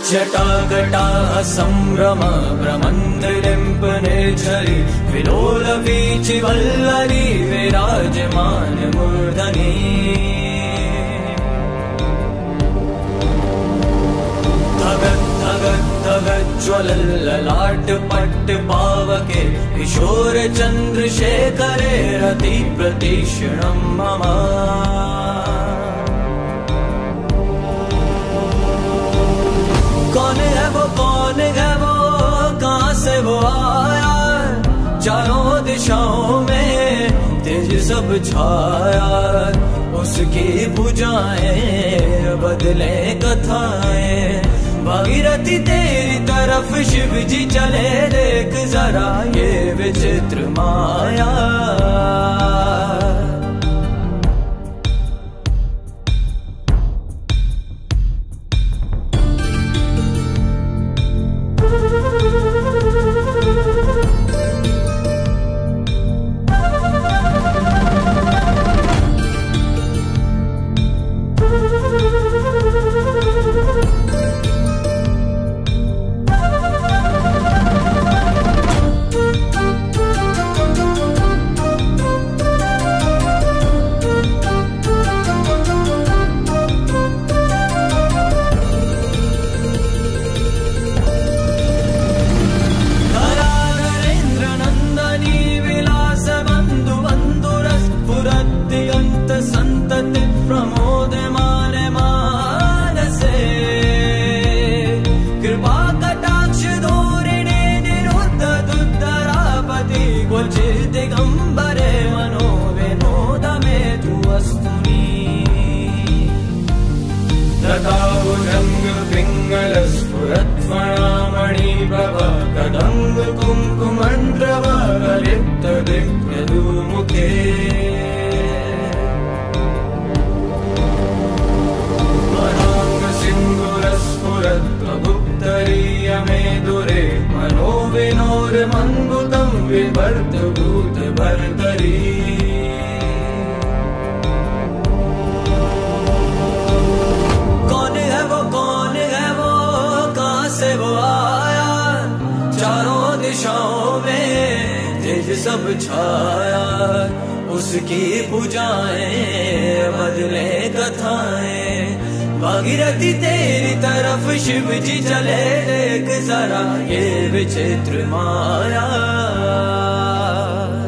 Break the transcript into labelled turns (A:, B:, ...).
A: जटाकटाः सम्भ्रम भ्रमन्दिलिम्पने झरि विलोलवीचि वल्लरी विराजमान मूर्धनि धगत् धगत् धगत् ज्वलल्ललाट पट्ट पावके किशोर चन्द्रशेखरे रति प्रतीक्षणं मम कौन है वो कहाँ से वो आया चारों दिशाओं में तेज सब छाया उसकी भुजाएं बदले कथाएं भागीरथी तेरी तरफ शिव जी चले देख जरा ये विचित्र माया दिगंबरे मनो विनोद में तू वस्तुनी रंग पिंगल स्फुरत्मणामणि प्रभा कदंब कुंकुमंड्रव लिप्त दिव्य दुमुखे मनांग सिंधुर स्फुरत् प्रभुक्तरीय में दुरे मनो विनोद मंगुतम विवर्त भूत भर्तरी कौन है वो कहाँ से वो आया चारों दिशाओं में तेज सब छाया उसकी भुजाएं बदले कथाएं भागीरथी तेरी तरफ शिव जी चले देख जरा ये विचित्र माया